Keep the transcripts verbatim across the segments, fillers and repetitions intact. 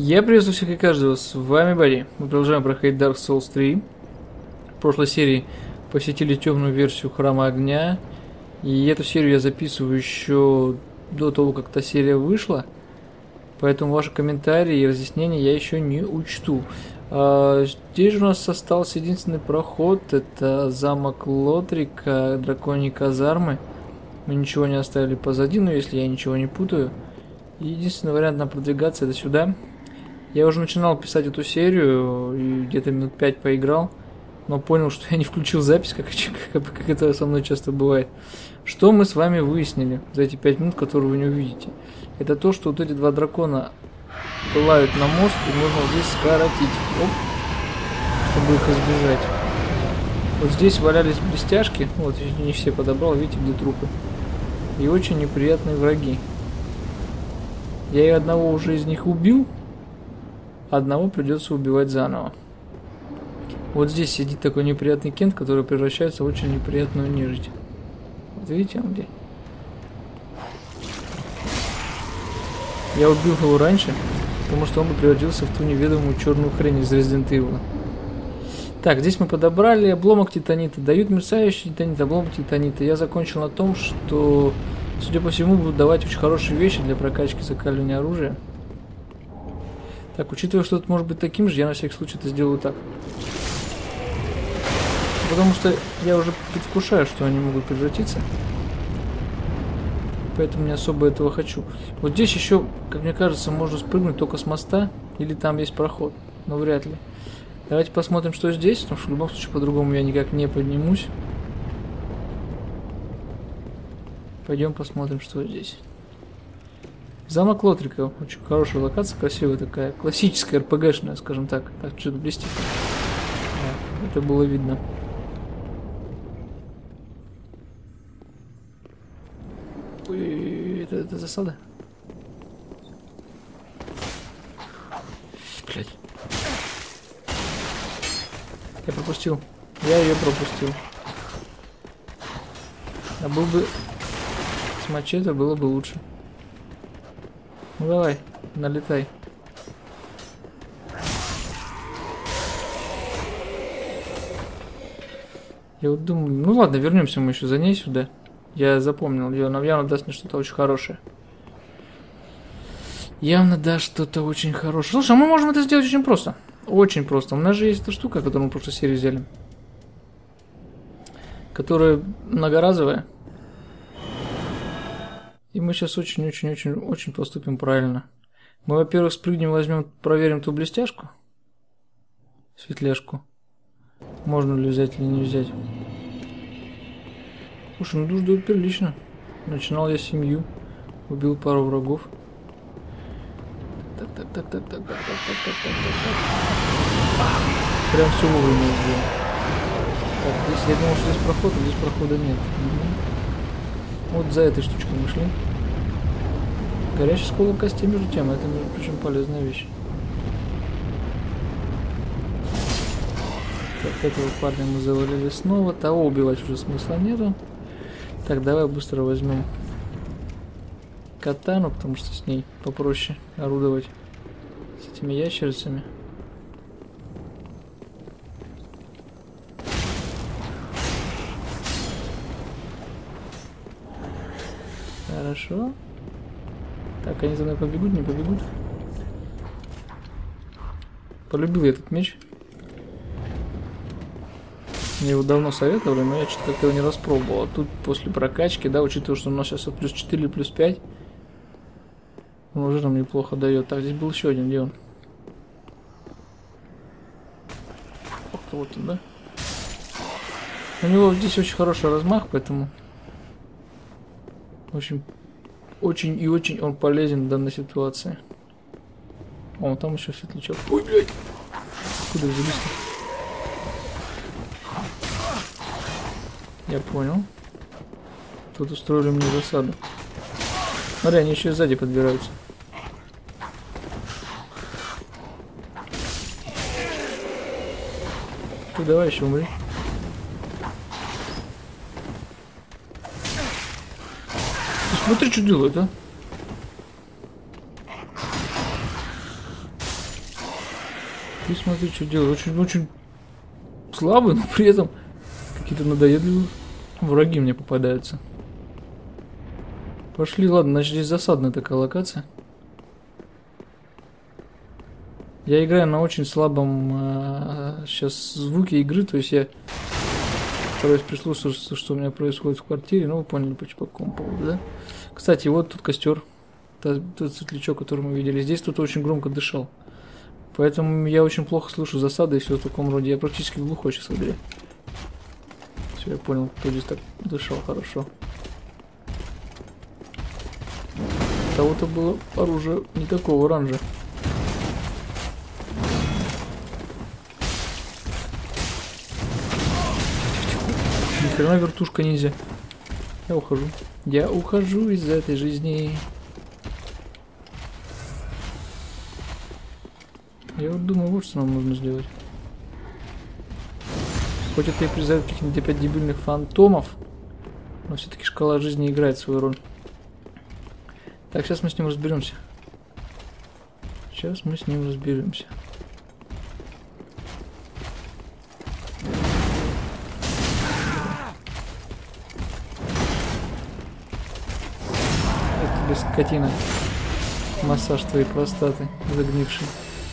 Я приветствую всех и каждого, с вами Барри. Мы продолжаем проходить Dark Souls три. В прошлой серии посетили темную версию Храма Огня. И эту серию я записываю еще до того, как та серия вышла. Поэтому ваши комментарии и разъяснения я еще не учту. А, здесь же у нас остался единственный проход. Это замок Лотрика, драконьи казармы. Мы ничего не оставили позади, но если я ничего не путаю. И единственный вариант нам продвигаться это сюда. Я уже начинал писать эту серию и где-то минут пять поиграл, но понял, что я не включил запись, как, как, как это со мной часто бывает. Что мы с вами выяснили за эти пять минут, которые вы не увидите? Это то, что вот эти два дракона пылают на мост, и можно здесь скоротить, оп, чтобы их избежать. Вот здесь валялись блестяшки, вот не все подобрал, видите, где трупы. И очень неприятные враги. Я и одного уже из них убил. Одного придется убивать заново. Вот здесь сидит такой неприятный Кент, который превращается в очень неприятную нежить. Вот видите он где? Я убил его раньше, потому что он бы превратился в ту неведомую черную хрень из Resident Evil. Так, здесь мы подобрали обломок титанита. Дают мерцающий титанит, обломок титанита. Я закончил на том, что, судя по всему, будут давать очень хорошие вещи для прокачки закаливания оружия. Так, учитывая, что это может быть таким же, я на всякий случай это сделаю так. Потому что я уже предвкушаю, что они могут превратиться. Поэтому не особо этого хочу. Вот здесь еще, как мне кажется, можно спрыгнуть только с моста. Или там есть проход. Но вряд ли. Давайте посмотрим, что здесь. Потому что в любом случае по-другому я никак не поднимусь. Пойдем посмотрим, что здесь. Замок Лотрика. Очень хорошая локация, красивая такая. Классическая, эр пэ гэшная, скажем так. Так, что-то блестит. Да, это было видно. Ой, это, это засада. Блять. Я пропустил. Я ее пропустил. А был бы с мачете, было бы лучше. Ну давай, налетай. Я вот думаю, ну ладно, вернемся мы еще за ней сюда. Я запомнил ее, она явно даст мне что-то очень хорошее. Явно даст что-то очень хорошее. Слушай, а мы можем это сделать очень просто. Очень просто. У нас же есть эта штука, которую мы в прошлой серии взяли. Которая многоразовая. И мы сейчас очень-очень-очень-очень поступим правильно. Мы, во-первых, спрыгнем, возьмем, проверим ту блестяшку. Светляшку. Можно ли взять или не взять. Слушай, ну душ дают прилично. Начинал я семью. Убил пару врагов. Так, так, так, так, так, так, так, так, так, так, так. Прям все вовремя сделал. Так, здесь я думал, что здесь проход, а здесь прохода нет. Угу. Вот за этой штучкой мы шли. Горящий сколок костей между тем, это, между прочим, полезная вещь. Так, этого парня мы завалили снова. Того убивать уже смысла нету. Так, давай быстро возьмем катану, потому что с ней попроще орудовать с этими ящерицами. Хорошо. Так, они за мной побегут, не побегут. Полюбил я этот меч. Мне его давно советовали, но я что-то как-то его не распробовал. А тут после прокачки, да, учитывая, что у нас сейчас плюс четыре, плюс пять, он уже нам неплохо дает. Так, здесь был еще один, где он? Ох, вот он, да? У него здесь очень хороший размах, поэтому в общем, очень и очень он полезен в данной ситуации. О, там еще светлячок. Ой, блядь! Куда взялись-то? Я понял. Тут устроили мне засаду. Смотри, они еще и сзади подбираются. Ты давай еще умри. Ты смотри, что делает, а? Ты смотри, что делаешь. Очень, очень слабый, но при этом какие-то надоедливые враги мне попадаются. Пошли, ладно, значит здесь засадная такая локация. Я играю на очень слабом э, сейчас звуке игры, то есть я стараюсь прислушиваться, что у меня происходит в квартире. Ну, вы поняли, по какому поводу, да? Кстати, вот тут костер. Тот, тот светлячок, который мы видели. Здесь тут очень громко дышал. Поэтому я очень плохо слышу засады и все в таком роде. Я практически глухой сейчас в игре. Все, я понял, кто здесь так дышал хорошо. У того-то было оружие не такого ранжа. Ни хрена вертушка ниндзя. Я ухожу. Я ухожу из этой жизни. Я вот думаю, вот что нам нужно сделать. Хоть это и призывает каких-нибудь опять дебильных фантомов, но все-таки шкала жизни играет свою роль. Так, сейчас мы с ним разберемся. Сейчас мы с ним разберемся. Это тебе, скотина. Массаж твоей простаты загнивший.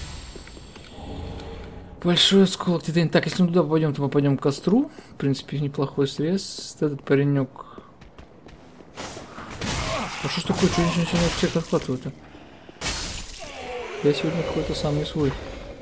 Большой осколок титании. Так, если мы туда пойдем, то мы пойдем к костру. В принципе, неплохой срез. Этот паренек. А что ж такое? Что я начинаю всех отхватывать-то? Я сегодня какой-то сам не свой.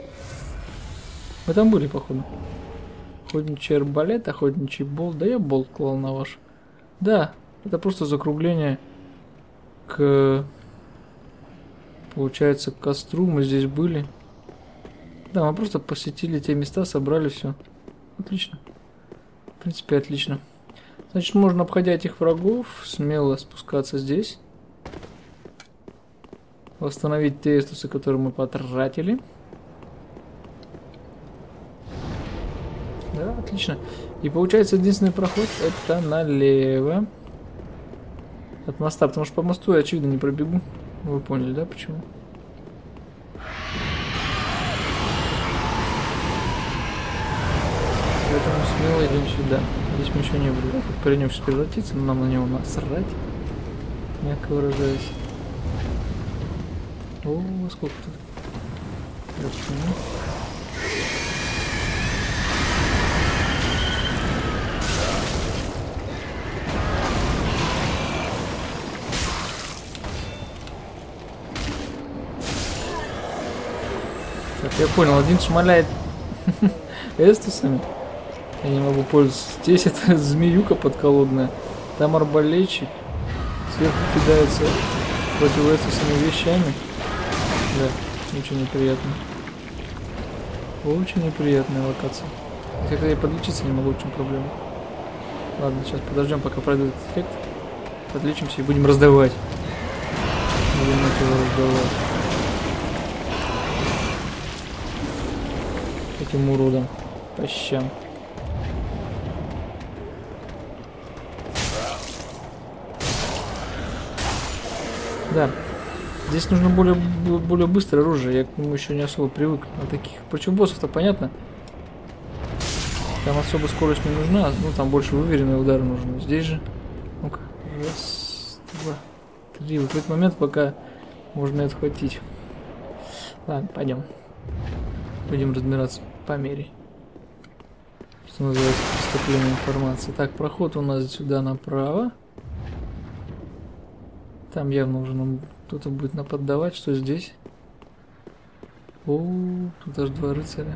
Мы там были, походу. Охотничий арбалет, охотничий болт. Да я болт клал на ваш. Да, это просто закругление к... Получается, к костру. Мы здесь были. Да, мы просто посетили те места, собрали все. Отлично. В принципе, отлично. Значит, можно, обходя этих врагов, смело спускаться здесь. Восстановить те эстусы, которые мы потратили. Да, отлично. И получается, единственный проход это налево. От моста, потому что по мосту я, очевидно, не пробегу. Вы поняли, да, почему? Поэтому смело идем сюда. Здесь мы еще не были. Тут паренек сейчас превратится, но нам на него насрать. Мягко выражаясь. О, сколько тут. Так, я понял, один шмаляет эстусами. Я не могу пользоваться. Здесь это змеюка подколодная. Там арбалетчик. Сверху кидается противоэстусными вещами. Да, очень неприятно. Очень неприятная локация. Когда я подлечиться не могу, в чем проблема. Ладно, сейчас подождем, пока пройдет этот эффект. Подлечимся и будем раздавать. Будем его раздавать. Этим уродом. По щам. Да. Здесь нужно более, более быстрое оружие. Я к нему еще не особо привык. А таких против боссов-то понятно. Там особо скорость не нужна. Ну, там больше выверенные удары нужны. Здесь же. Ну-ка. Раз, два, три. Вот в этот момент пока можно отхватить. Ладно, пойдем. Будем разбираться по мере. Что называется поступление информации. Так, проход у нас сюда направо. Там явно уже нам кто-то будет нападавать. Что здесь? О, тут аж два рыцаря.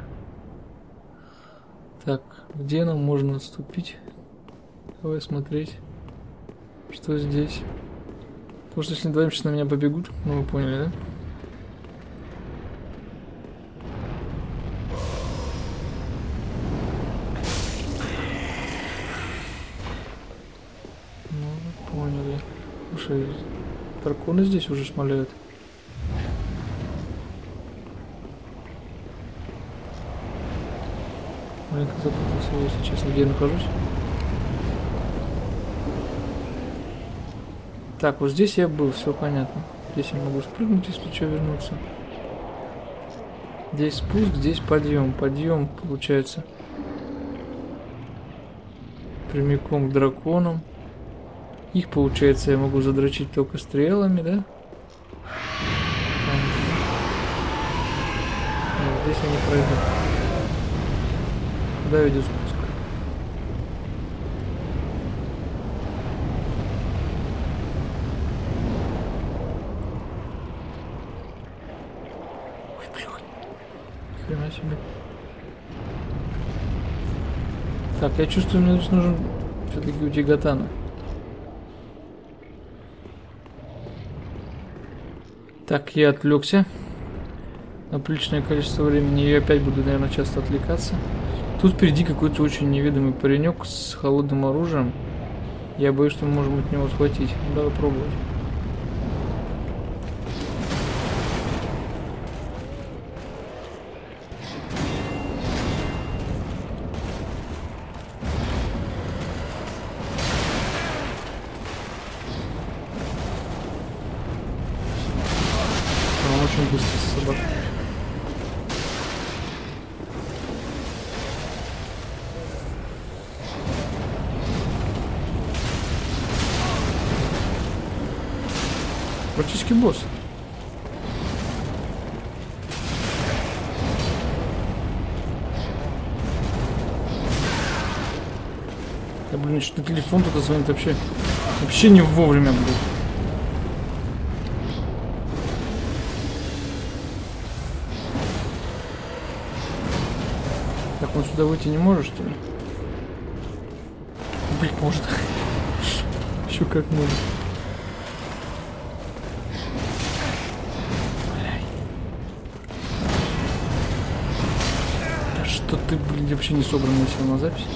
Так, где нам можно отступить? Давай смотреть. Что здесь? Потому что если вдвоем сейчас на меня побегут, ну вы поняли, да? Ну, вы поняли. Слушай, драконы здесь уже шмаляют. Блин, как запутался, если честно, где я нахожусь. Так, вот здесь я был, все понятно. Здесь я могу спрыгнуть, если что, вернуться. Здесь спуск, здесь подъем. Подъем получается прямиком к драконам. Их, получается, я могу задрочить только стрелами, да? Нет, здесь я не пройду. Куда ведет спуск? Ой, блин. Хрена себе. Так, я чувствую, мне здесь нужен все-таки Утигатана. Так, я отвлекся на приличное количество времени. Я опять буду, наверное, часто отвлекаться. Тут впереди какой-то очень неведомый паренек с холодным оружием. Я боюсь, что мы можем от него схватить. Ну, давай пробовать. Он очень быстро собак. Практически босс. Да блин, что телефон тут звонит вообще. Вообще не вовремя был. Так, он сюда выйти не может, что ли? Блин, может. Еще как может. Что ты, блин, вообще не собранный сел на запись?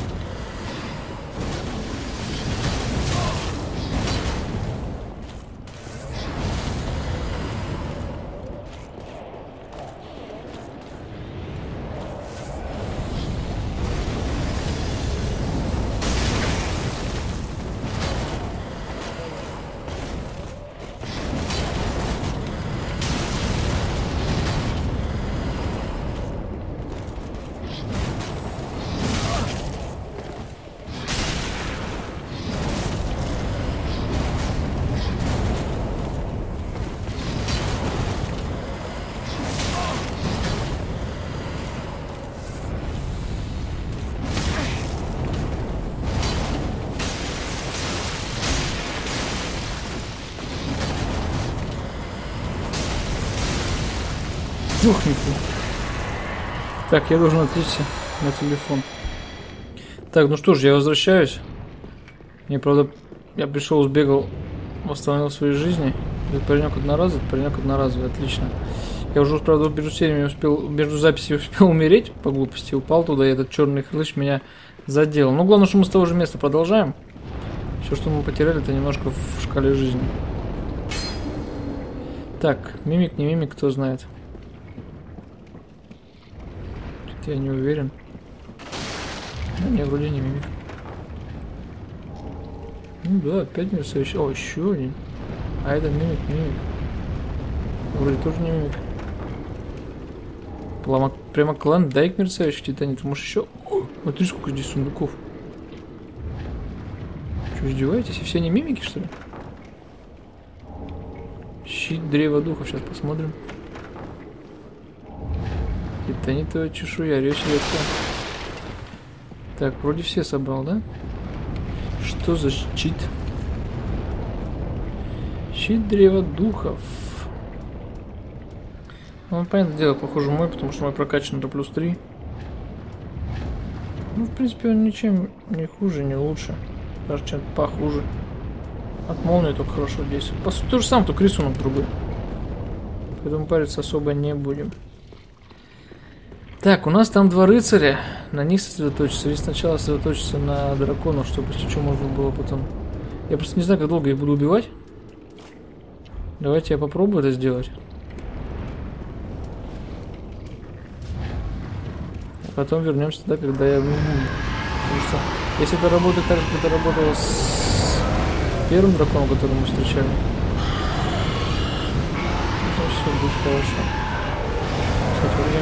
Духни ты. Так, я должен отвлечься на телефон. Так, ну что ж, я возвращаюсь. Мне, правда, я пришел, сбегал, восстановил свои жизни. Этот паренек одноразовый, паренек одноразовый, отлично. Я уже, правда, между сериями успел, между записями успел умереть по глупости, упал туда, и этот черный хлыщ меня задел. Но главное, что мы с того же места продолжаем. Все, что мы потеряли, это немножко в шкале жизни. Так, мимик, не мимик, кто знает. Я не уверен. Ну, не, вроде не мимик. Ну да, опять мерцающий. О, еще один. А это мимик, мимик. Вроде тоже не мимик. Прямо, прямо клан Дайк мерцающий титанит. Может еще... О, смотри, сколько здесь сундуков. Что, издеваетесь? И все они мимики, что ли? Щит древа духов. Сейчас посмотрим. Титанитовая чешуя, речь идет. Так, вроде все собрал, да? Что за щит? Щит древа духов. Ну, понятное дело, похоже мой, потому что мой прокачан до плюс три. Ну, в принципе, он ничем не хуже, не лучше. Даже чем-то похуже. От молнии только хорошо действует. По сути, то же самое, только рисунок другой. Поэтому париться особо не будем. Так, у нас там два рыцаря. На них сосредоточиться. Или сначала сосредоточиться на драконах, чтобы, если что, можно было потом... Я просто не знаю, как долго их буду убивать. Давайте я попробую это сделать. А потом вернемся туда, когда я... Потому что, если это работает так же, как это работало с первым драконом, который мы встречали, то все будет хорошо. Кстати, вроде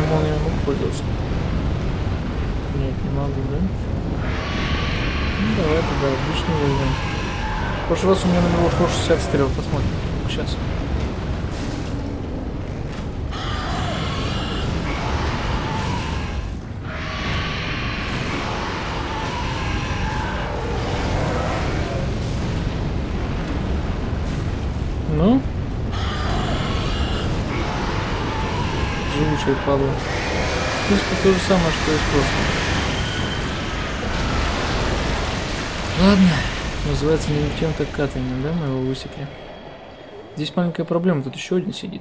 воспользоваться? Нет, не могу, да? Ну, давай тогда обычно возьмем. В прошлый раз у меня на него шло шестьдесят стрел, посмотрим. Сейчас. Ну? Живучая падла. В принципе, то же самое, что и в прошлом. Ладно. Называется не тем, так катанием, да? Мы его высекли. Здесь маленькая проблема. Тут еще один сидит.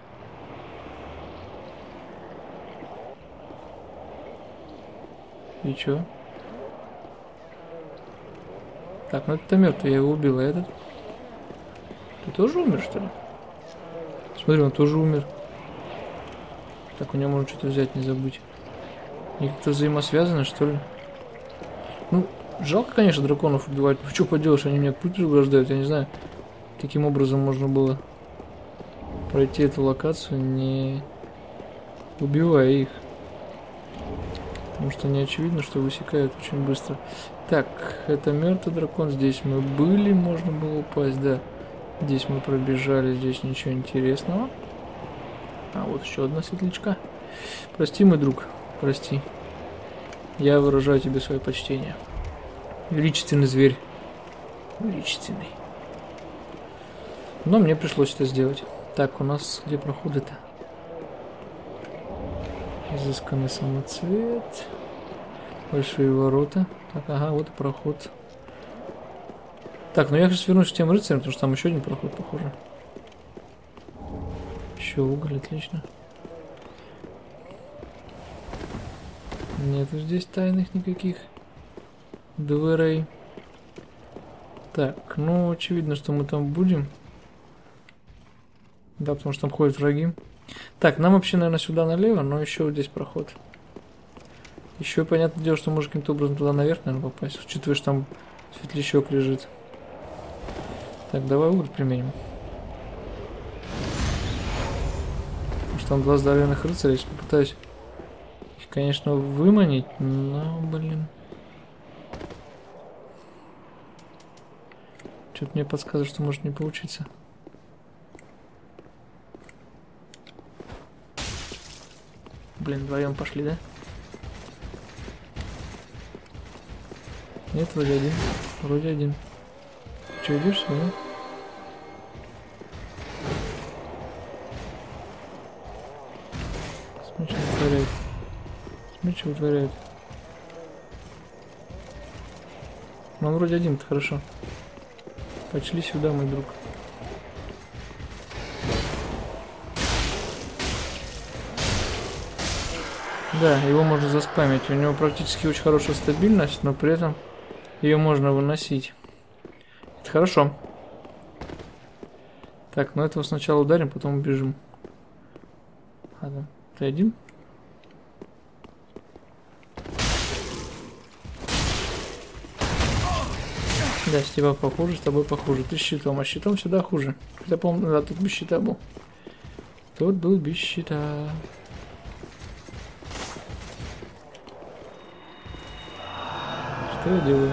И чё? Так, ну это мертвый, я его убил, а этот? Ты тоже умер, что ли? Смотри, он тоже умер. Так, у него можно что-то взять, не забыть. Они как-то взаимосвязаны, что ли? Ну, жалко, конечно, драконов убивать. Ну, что поделаешь, они меня путь преграждают. Я не знаю, каким образом можно было пройти эту локацию, не убивая их. Потому что не очевидно, что высекают очень быстро. Так, это мертвый дракон. Здесь мы были, можно было упасть, да. Здесь мы пробежали, здесь ничего интересного. А вот еще одна светлячка. Прости, мой друг, прости. Я выражаю тебе свое почтение. Величественный зверь. Величественный. Но мне пришлось это сделать. Так, у нас где проходы-то? Изысканный самоцвет. Большие ворота. Так, ага, вот и проход. Так, ну я сейчас вернусь к тем рыцарям, потому что там еще один проход, похоже. Еще уголь, отлично. Нету здесь тайных никаких дверей. Так, ну очевидно, что мы там будем. Да, потому что там ходят враги. Так, нам вообще, наверное, сюда налево, но еще вот здесь проход. Еще понятное дело, что можно каким-то образом туда наверх, наверное, попасть. Учитывая, что там светлячок лежит. Так, давай уголь применим. Потому что там два здоровенных рыцаря. Если попытаюсь их, конечно, выманить, но, блин. Что-то мне подсказывает, что может не получиться. Блин, вдвоем пошли, да? Нет, вроде один. Вроде один. Че, идешь сюда? Смотри, что вытворяет. Смотри, что вытворяет. Ну, он вроде один-то, хорошо. Пошли сюда, мой друг. Да, его можно заспамить. У него практически очень хорошая стабильность, но при этом ее можно выносить. Это хорошо. Так, ну этого сначала ударим, потом убежим. Ладно, ты один? Да, с тебя похуже, с тобой похуже. Ты с щитом, а с щитом всегда хуже. Хотя, по-моему, да, тут без щита был. Тут был без щита. Что я делаю?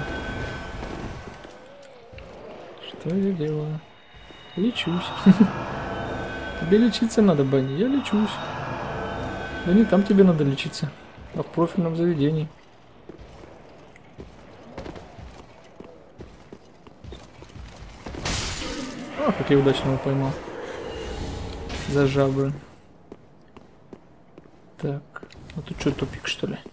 Что я делаю? Лечусь. Тебе лечиться надо, Банни. Я лечусь. Да не там тебе надо лечиться, а в профильном заведении. О, как я удачно его поймал. За жабры. Так. А тут что, тупик, что ли?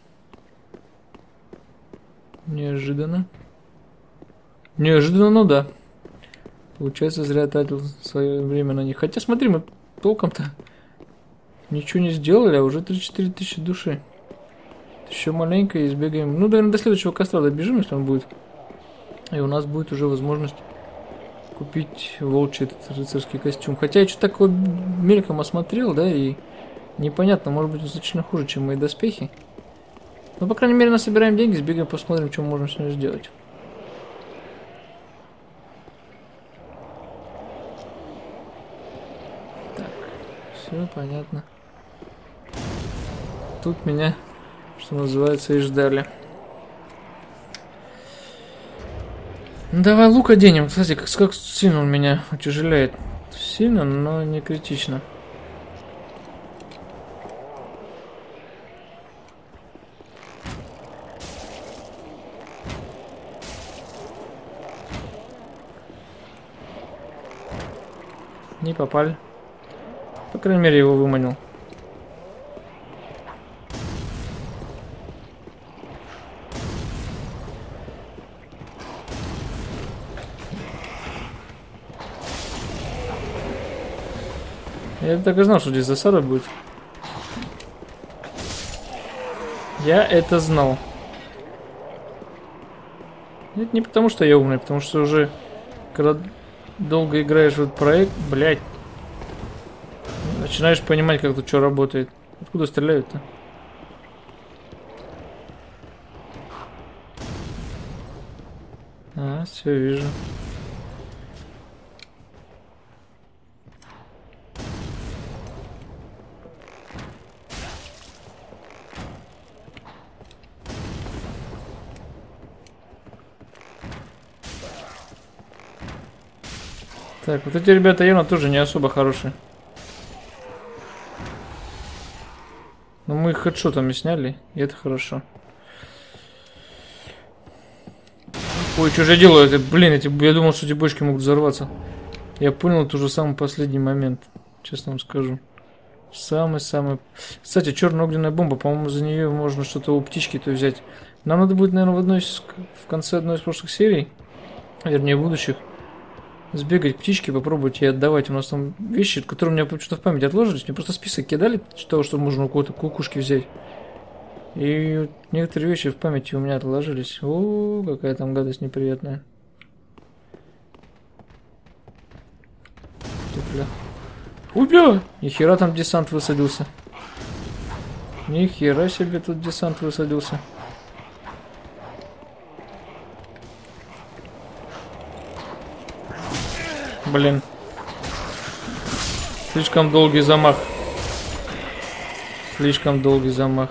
Неожиданно. Неожиданно, ну да. Получается, зря тратил свое время на них. Хотя, смотри, мы толком-то ничего не сделали, а уже три-четыре тысячи души. Еще маленько и сбегаем. Ну, наверное, до следующего костра добежим, если он будет. И у нас будет уже возможность купить волчий этот рыцарский костюм. Хотя я что-то такое мельком осмотрел, да, и непонятно, может быть, он значительно хуже, чем мои доспехи. Ну, по крайней мере, насобираем деньги, сбегаем, посмотрим, что мы можем с ним сделать. Так, все понятно. тут меня, что называется, и ждали. Ну, давай лук оденем. Кстати, как, как сильно он меня утяжеляет. Сильно, но не критично. Не попали. По крайней мере, его выманил. Я так и знал, что здесь засада будет. Я это знал. Это не потому, что я умный, потому что уже, когда долго играешь в этот проект, блядь, начинаешь понимать, как тут что работает. Откуда стреляют-то? А, все вижу. Так, вот эти ребята явно тоже не особо хорошие. Но мы их хедшотами сняли, и это хорошо. Ой, что же я делаю? Это, блин, эти, я думал, что эти бочки могут взорваться. Я понял это уже в самый последний момент, честно вам скажу. Самый-самый... Кстати, черная огненная бомба, по-моему, за нее можно что-то у птички-то взять. Нам надо будет, наверное, в, одной из... в конце одной из прошлых серий, вернее, будущих, сбегать к птичке, попробовать ей отдавать. У нас там вещи, которые у меня что-то в память отложились. Мне просто список кидали того, что можно у кого-то кукушки взять. И некоторые вещи в памяти у меня отложились. О, какая там гадость неприятная. Бля. Ой, бля! Нихера там десант высадился. Нихера себе тут десант высадился. Блин. Слишком долгий замах. Слишком долгий замах.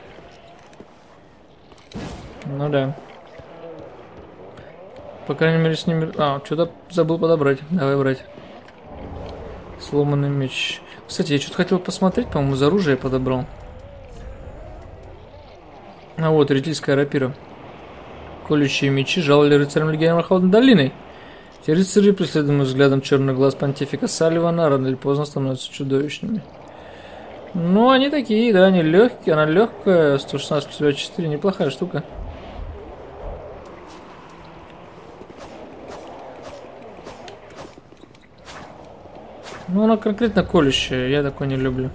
Ну да. По крайней мере с ними... А, что-то забыл подобрать. Давай брать. Сломанный меч. Кстати, я что-то хотел посмотреть, по-моему, из оружия подобрал. А вот, ретильская рапира. Колющие мечи жалили рыцарям легионерам Холодной долиной. Те рыцари, преследуемые взглядом черных глаз понтифика Салливана, рано или поздно становятся чудовищными. Ну, они такие, да, они легкие, она легкая, сто шестнадцать плюс четыре, неплохая штука. Ну, она конкретно колющая, я такой не люблю.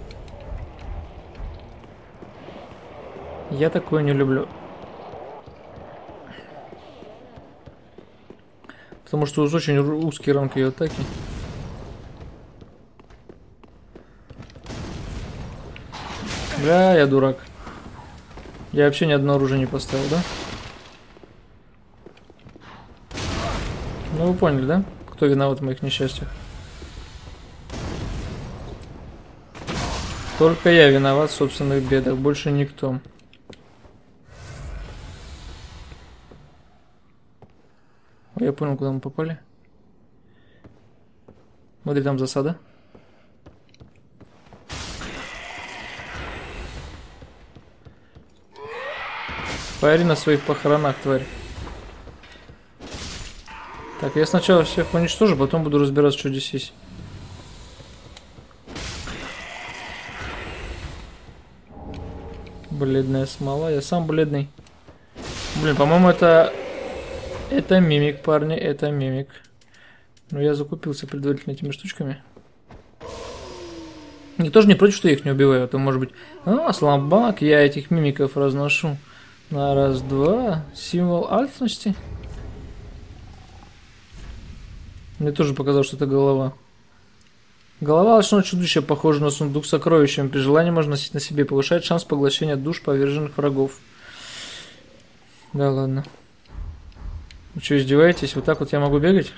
Я такое не люблю. Потому что уж очень узкий ранг ее атаки. Бля, я дурак. Я вообще ни одно оружие не поставил, да? Ну вы поняли, да? Кто виноват в моих несчастьях? Только я виноват в собственных бедах, больше никто. Я понял, куда мы попали. Смотри, там засада. Пари на своих похоронах, тварь. Так, я сначала всех уничтожу, потом буду разбираться, что здесь есть. Бледная смола, я сам бледный. Блин, по-моему, это... Это мимик, парни, это мимик. Но я закупился предварительно этими штучками. Никто же не против, что я их не убиваю. А то может быть, а, слабак, я этих мимиков разношу. На раз-два. Символ альтности. Мне тоже показалось, что это голова. Голова волшебного чудища похожа на сундук с сокровищами. При желании можно носить на себе. Повышает шанс поглощения душ поверженных врагов. Да ладно. Вы что, издеваетесь? Вот так вот я могу бегать?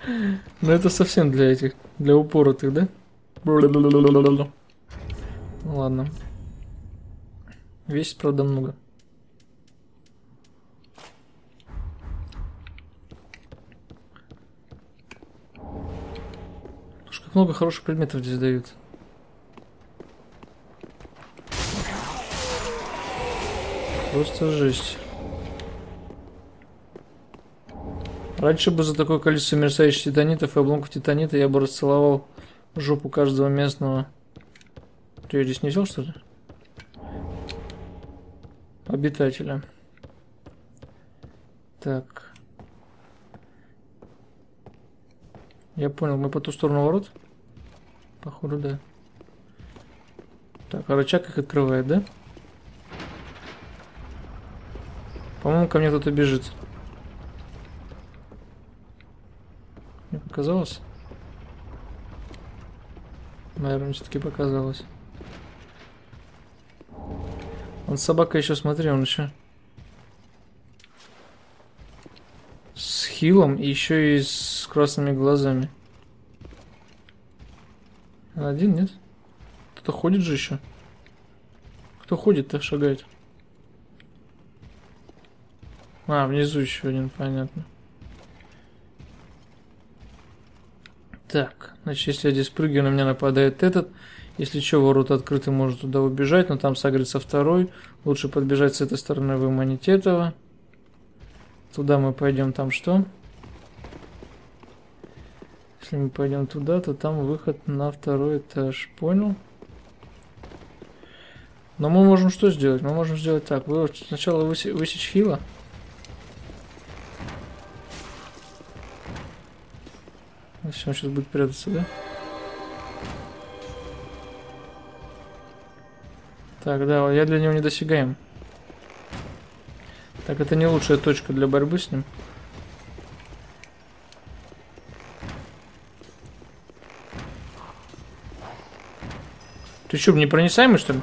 Ну это совсем для этих, для упоротых, да? Ладно. Весит, правда, много. Слушай, как много хороших предметов здесь дают. Просто жесть. Раньше бы за такое количество мерцающих титанитов и обломков титанита я бы расцеловал жопу каждого местного. Ты ее здесь не взял, что ли? Обитателя. Так. Я понял, мы по ту сторону ворот? Походу, да. Так, а рычаг их открывает, да? По-моему, ко мне кто-то бежит. Мне показалось? Наверное, все-таки показалось. Он собака еще, смотри, он еще с хилом и еще и с красными глазами. Один, нет? Кто-то ходит же еще. Кто ходит-то, шагает? А, внизу еще один, понятно. Так, значит, если я здесь прыгаю, на меня нападает этот. Если что, ворота открыты, можно туда убежать, но там согреться второй. Лучше подбежать с этой стороны, выманить этого. Туда мы пойдем, там что? Если мы пойдем туда, то там выход на второй этаж. Понял? Но мы можем что сделать? Мы можем сделать так. Вы сначала высе высечь хила. Все, он сейчас будет прятаться, да? Так, да, я для него не досягаем. Так, это не лучшая точка для борьбы с ним. Ты что, непроницаемый, что ли?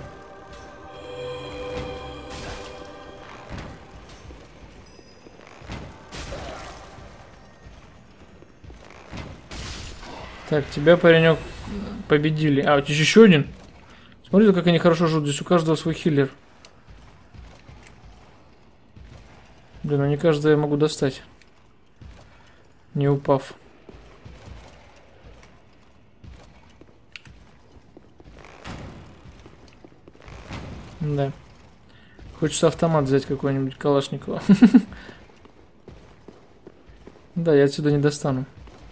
Так, тебя, паренек, победили. А, у тебя еще один? Смотрите, как они хорошо жрут. Здесь у каждого свой хиллер. Блин, а не каждого я могу достать. Не упав. Да. Хочется автомат взять какой-нибудь Калашникова. Да, я отсюда не достану.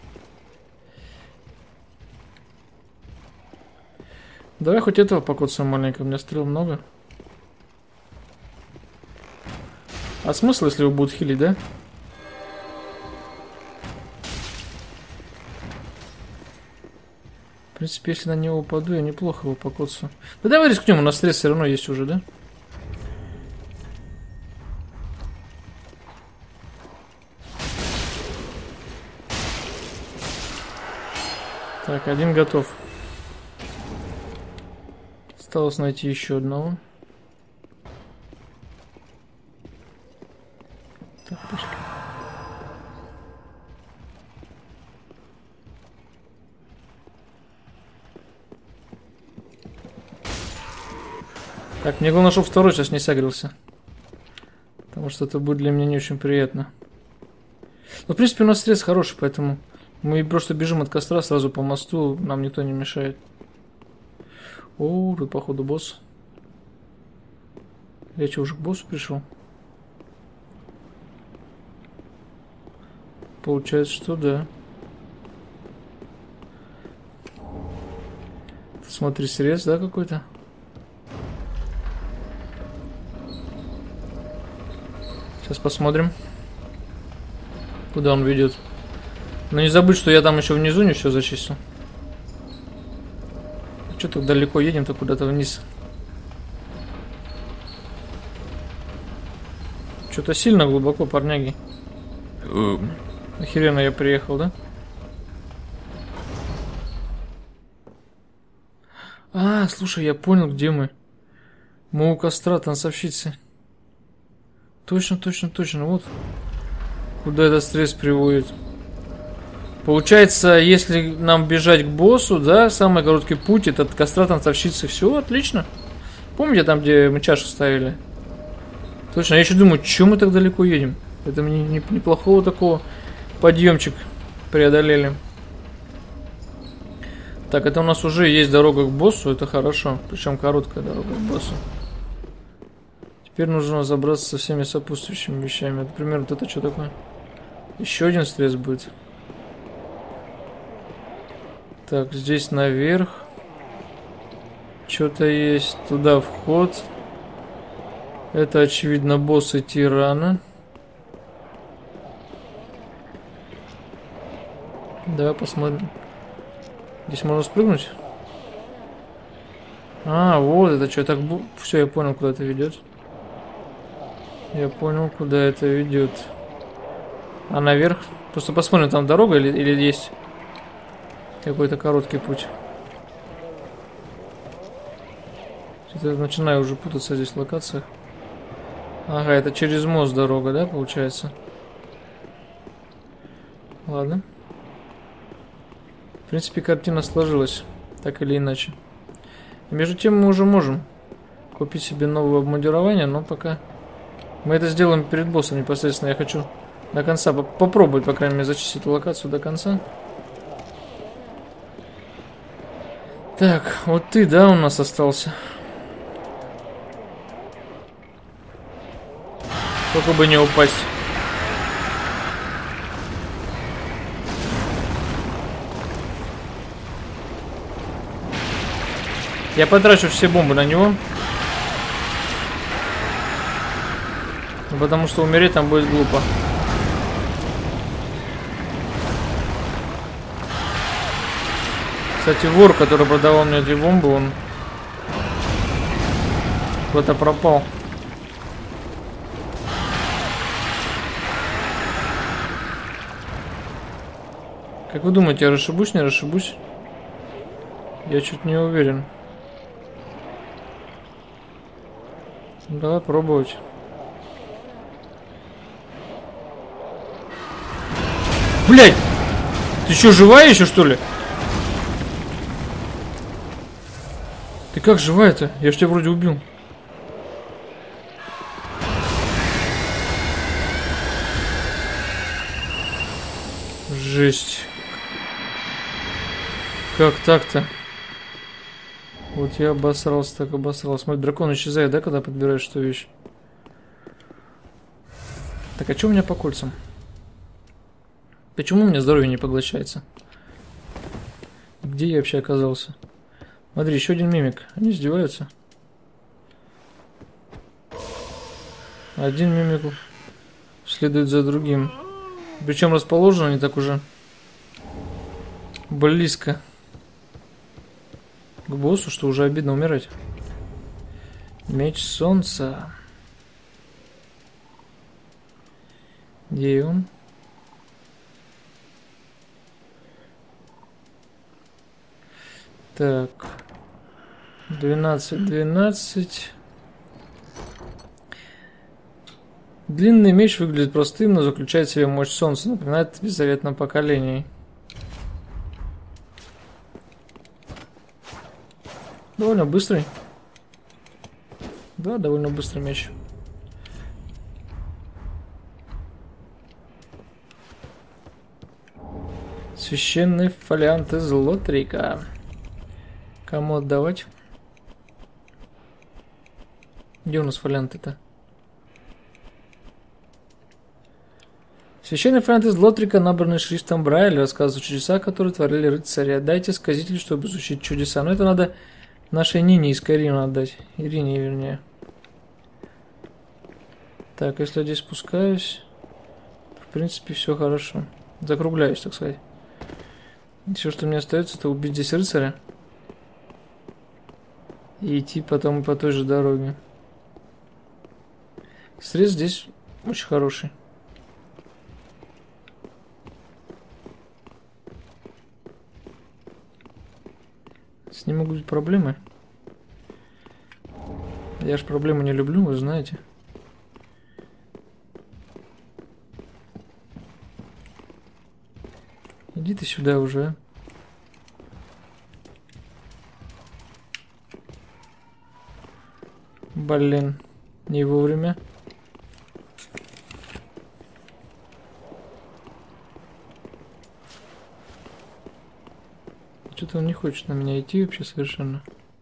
Давай хоть этого покоцаем маленько, у меня стрел много. А смысл, если его будут хилить, да? В принципе, если на него упаду, я неплохо его покоцаю. Да давай рискнем, у нас стресс все равно есть уже, да? Так, один готов. Осталось найти еще одного. Так, пошли. Так, мне главное, чтобы второй сейчас не согрелся. Потому что это будет для меня не очень приятно. Но, в принципе, у нас стресс хороший, поэтому мы просто бежим от костра сразу по мосту, нам никто не мешает. О, тут походу босс. Я что, уже к боссу пришел? Получается, что да. Смотри, срез, да, какой-то? Сейчас посмотрим, куда он ведет. Но не забудь, что я там еще внизу не все зачистил. Что так далеко едем-то куда-то вниз? Что-то сильно глубоко, парняги. Охеренно я приехал, да? А, слушай, я понял, где мы. Мы у костра, танцовщицы. Точно, точно, точно. Вот куда этот стресс приводит. Получается, если нам бежать к боссу, да, самый короткий путь это от костра танцовщицы. Все, отлично. Помните там, где мы чашу ставили? Точно, я еще думаю, чем мы так далеко едем? Это мне не, неплохого такого подъемчик преодолели. Так, это у нас уже есть дорога к боссу, это хорошо. Причем короткая дорога к боссу. Теперь нужно разобраться со всеми сопутствующими вещами. Например, вот это что такое? Еще один стресс будет. Так, здесь наверх. Что-то есть. Туда вход. Это, очевидно, боссы тирана. Давай посмотрим. Здесь можно спрыгнуть? А, вот это что, так... Все, я понял, куда это ведет. Я понял, куда это ведет. А наверх? Просто посмотрим, там дорога или, или есть какой-то короткий путь. Я начинаю уже путаться здесь в локациях. Ага, это через мост дорога, да, получается? Ладно. В принципе, картина сложилась, так или иначе. Между тем, мы уже можем купить себе новое обмундирование, но пока мы это сделаем перед боссом непосредственно. Я хочу до конца поп попробовать, по крайней мере, зачистить эту локацию до конца. Так, вот ты, да, у нас остался. Только бы не упасть. Я потрачу все бомбы на него. Потому что умереть там будет глупо. Кстати, вор, который продавал мне эти бомбы, он куда-то пропал. Как вы думаете, я расшибусь, не расшибусь? Я чуть не уверен. Давай пробовать. Блять! Ты что, живая еще, что ли? Ты как живая-то? Я ж тебя вроде убил. Жесть. Как так-то? Вот я обосрался, так обосрался. Смотри, дракон исчезает, да, когда подбираешь эту вещь? Так, а что у меня по кольцам? Почему у меня здоровье не поглощается? Где я вообще оказался? Смотри, еще один мимик. Они издеваются. Один мимик следует за другим. Причем расположены они так уже близко к боссу, что уже обидно умирать. Меч солнца. Где он? Так. двенадцать, двенадцать. Длинный меч выглядит простым, но заключает в себе мощь солнца. Напоминает о беззаветном поколении. Довольно быстрый. Да, довольно быстрый меч. Священный фолиант из Лотрика. Кому отдавать? Где у нас фолианты-то? Священный фолиант из Лотрика, набранный шрифтом Брайля, рассказывает чудеса, которые творили рыцари. Отдайте сказителю, чтобы изучить чудеса. Но это надо нашей Нине из Карима отдать. Ирине, вернее. Так, если я здесь спускаюсь, в принципе, все хорошо. Закругляюсь, так сказать. Все, что мне остается, это убить здесь рыцаря. И идти потом по той же дороге. Срез здесь очень хороший. С ним могут быть проблемы. Я ж проблемы не люблю, вы знаете. Иди ты сюда уже. Блин, не вовремя. Что-то он не хочет на меня идти вообще совершенно.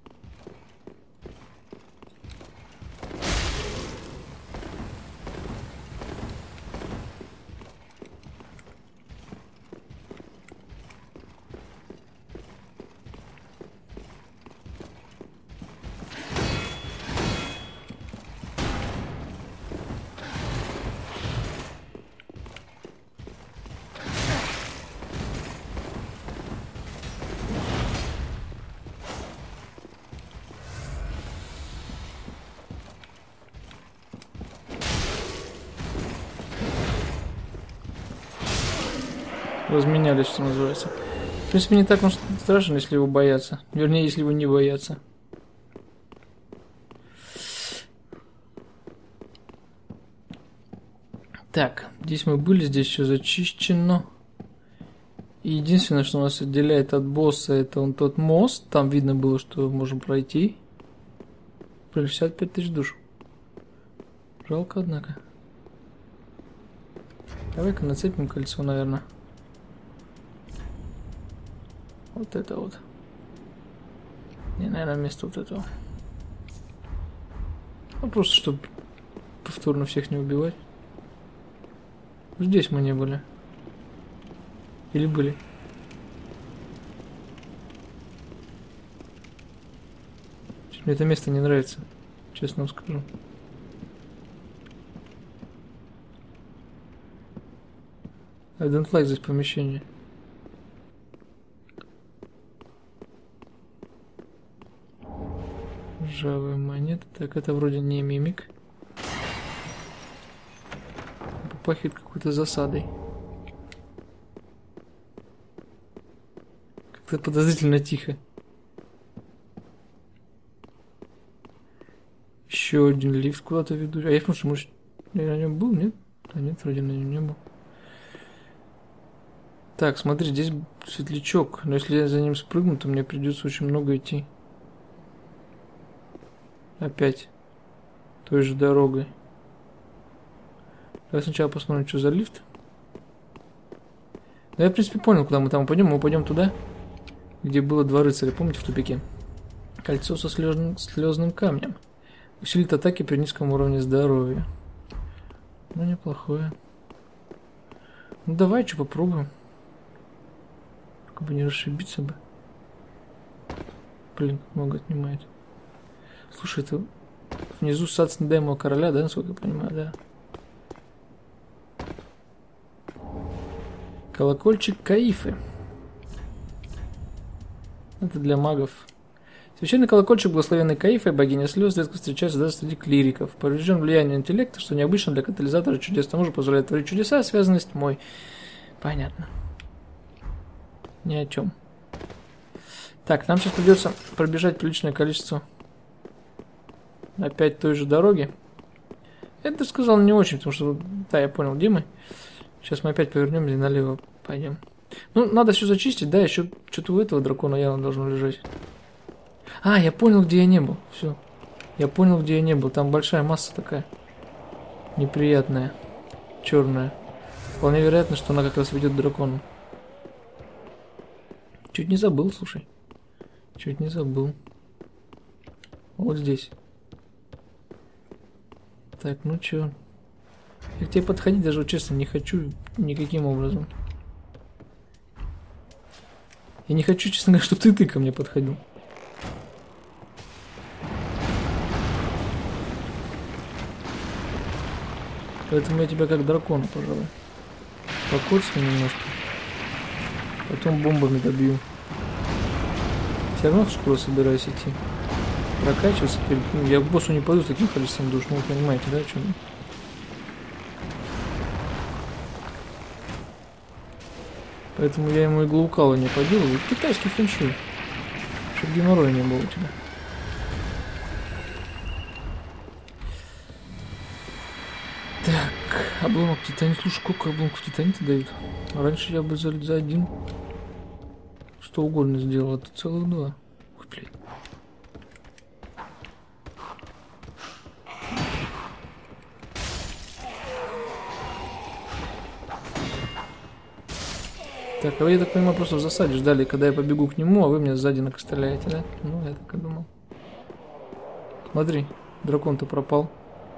Разменялись, что называется. В принципе, не так он страшен, если его боятся. Вернее, если его не боятся. Так, здесь мы были, здесь все зачищено. И единственное, что нас отделяет от босса, это он тот мост. Там видно было, что можем пройти. шестьдесят пять тысяч душ. Жалко, однако. Давай-ка нацепим кольцо, наверное. Вот это вот. И, наверное, вместо вот этого. Ну, просто, чтобы повторно всех не убивать. Здесь мы не были. Или были? Мне это место не нравится. Честно вам скажу. I don't like this помещение. Ржавая монета. Так, это вроде не мимик. Попахивает какой-то засадой. Как-то подозрительно тихо. Еще один лифт куда-то ведущий. А я смотрю, может, я на нем был, нет? Да нет, вроде на нем не был. Так, смотри, здесь светлячок. Но если я за ним спрыгну, то мне придется очень много идти. Опять той же дорогой. Давай сначала посмотрим, что за лифт. Да я, в принципе, понял, куда мы там пойдем. Мы пойдем туда, где было два рыцаря, помните, в тупике? Кольцо со слезным, слезным камнем. Усилит атаки при низком уровне здоровья. Ну, неплохое. Ну, давай, что попробуем. Только бы не расшибиться бы. Блин, много отнимает. Слушай, это внизу сад снедаемого короля, да, насколько я понимаю, да. Колокольчик Каифы. Это для магов. Священный колокольчик, благословенный Каифой, богиня слез, редко встречается даже среди клириков. Поврежден влиянием интеллекта, что необычно для катализатора чудес. К тому же позволяет творить чудеса, связанные с тьмой. Понятно. Ни о чем. Так, нам сейчас придется пробежать приличное количество. Опять той же дороги. Это сказал не очень, потому что, да, я понял, где мы. Сейчас мы опять повернем и налево пойдем. Ну, надо все зачистить, да, еще что-то у этого дракона явно должно лежать. А, я понял, где я не был. Все. Я понял, где я не был. Там большая масса такая. Неприятная. Черная. Вполне вероятно, что она как раз ведет к дракону. Чуть не забыл, слушай. Чуть не забыл. Вот здесь. Так, ну чё? Я к тебе подходить даже, вот, честно, не хочу никаким образом. Я не хочу, честно говоря, чтобы ты, ты ко мне подходил. Поэтому я тебя как дракона, пожалуй. Покоцаю немножко. Потом бомбами добью. Все равно скоро собираюсь идти. Прокачиваться. Перед... Ну, я к боссу не пойду с таким количеством душ. Ну, вы понимаете, да, о чем я? Поэтому я ему иглоукала не поделаю. Китайский фэншуй. Чтоб геморроя не было у тебя. Так, обломок титанит. Слушай, сколько обломков титанита дают? Раньше я бы за, за один что угодно сделал, а тут целых два. Ой, блядь. Так, а вы, я так понимаю, просто в засаде ждали, когда я побегу к нему, а вы мне сзади накостыляете, да? Ну, я так и думал. Смотри, дракон-то пропал.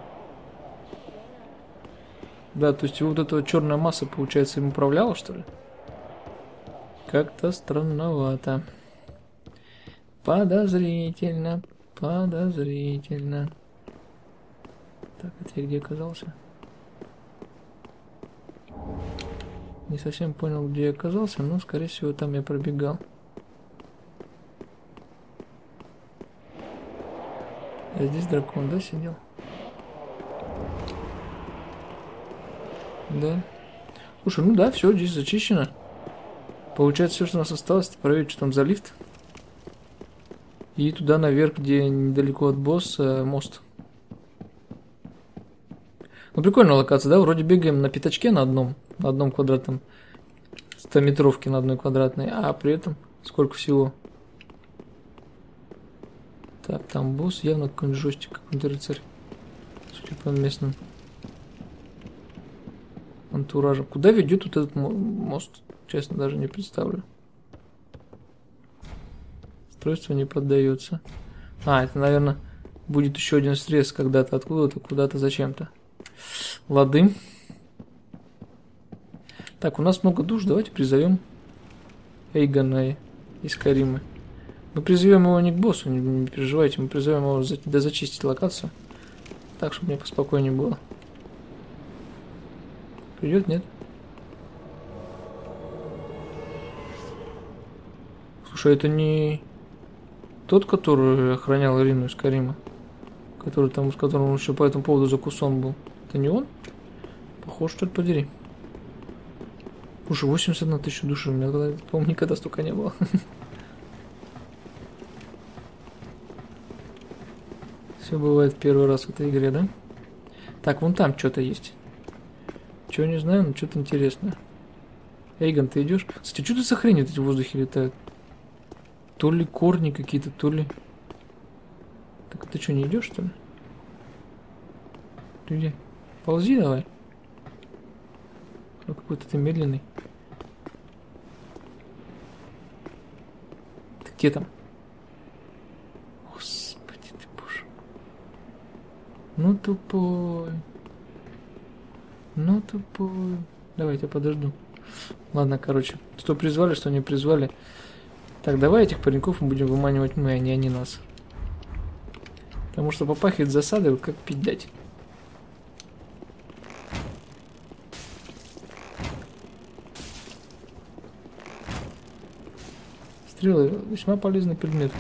Да, то есть вот эта черная масса, получается, им управляла, что ли? Как-то странновато. Подозрительно, подозрительно. Так, это я где оказался? Не совсем понял, где я оказался, но, скорее всего, там я пробегал. А здесь дракон, да, сидел? Да. Слушай, ну да, все, здесь зачищено. Получается, все, что у нас осталось, это проверить, что там за лифт. И туда наверх, где недалеко от босса, мост. Ну, прикольная локация, да? Вроде бегаем на пятачке на одном, на одном квадратном, стометровке на одной квадратной, а при этом сколько всего. Так, там босс, явно какой-нибудь жестик, какой-то рыцарь. Судя по местным антуражам. Куда ведет вот этот мост? Честно, даже не представлю. Устройство не поддается. А, это, наверное, будет еще один срез когда-то откуда-то, куда-то, зачем-то. Лады. Так, у нас много душ. Давайте призовем Эйгона из Каримы. Мы призовем его не к боссу, не, не переживайте. Мы призовем его за, да зачистить локацию. Так, чтобы мне поспокойнее было. Придет, нет? Слушай, это не тот, который охранял Ирину из Карима? Который там, с которым он еще по этому поводу закусон был. Это не он? Похож, что ли, подери. Слушай, восемьдесят одна тысяча души. У меня, по-моему, никогда столько не было. Все бывает первый раз в этой игре, да? Так, вон там что-то есть. Чего не знаю, но что-то интересное. Эйгон, ты идешь? Кстати, что ты за хрень эти в воздухе летают? То ли корни какие-то, то ли... Так, ты что, не идешь, что ли? Ты где? Ползи давай. Какой-то ты медленный. Ты где там? Господи ты, боже. Ну тупой. Ну тупой. Давай, я тебя подожду. Ладно, короче. Что призвали, что не призвали. Так, давай этих пареньков мы будем выманивать мы, а не они нас. Потому что попахивает засадой, как пить дать. Стрелы весьма полезный предмет.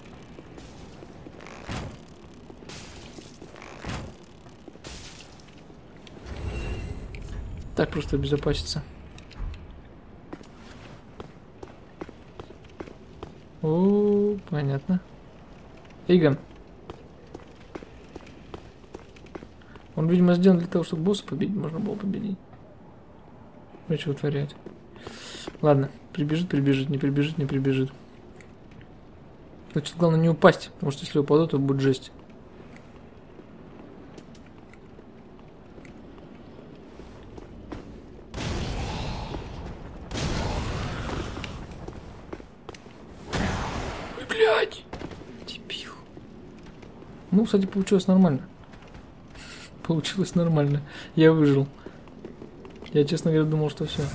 Так просто обезопаситься. О, понятно. Эйгон. Он, видимо, сделан для того, чтобы босса победить, можно было победить. Ну, что творять. Ладно, прибежит, прибежит, не прибежит, не прибежит. Значит, главное не упасть, потому что если упаду, то будет жесть. Ой, блядь! Дебил. Ну, кстати, получилось нормально. Получилось нормально. Я выжил. Я, честно говоря, думал, что все.